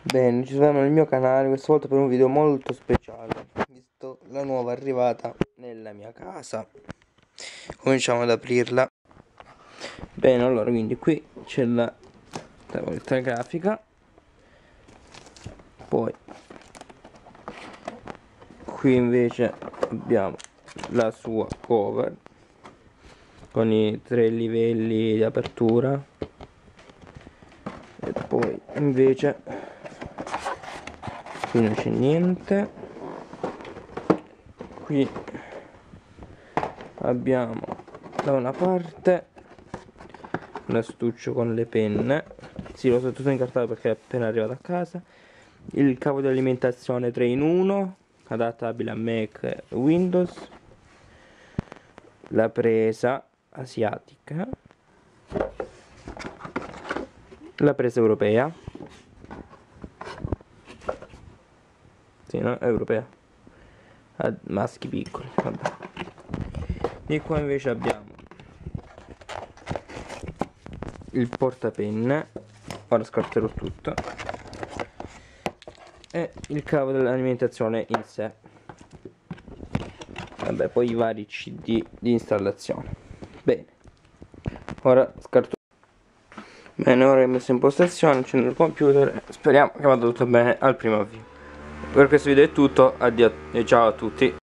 Bene, ci troviamo nel mio canale, questa volta per un video molto speciale, visto la nuova arrivata nella mia casa. Cominciamo ad aprirla. Bene, allora, quindi qui c'è la tavoletta grafica, poi qui invece abbiamo la sua cover con i 3 livelli di apertura, e poi invece qui non c'è niente. Qui abbiamo da una parte l'astuccio con le penne, sì, l'ho tutto incartato perché è appena arrivato a casa, il cavo di alimentazione 3 in 1 adattabile a Mac e Windows, la presa asiatica, la presa europea, sì, no? È europea, a maschi piccoli, vabbè. E qua invece abbiamo il portapenne, ora scarterò tutto, e il cavo dell'alimentazione in sé, vabbè, poi i vari CD di installazione. Bene, ora scarto. Bene, ora che ho messo in postazione, accendo il computer, speriamo che vada tutto bene al primo video. Per questo video è tutto, addio e ciao a tutti.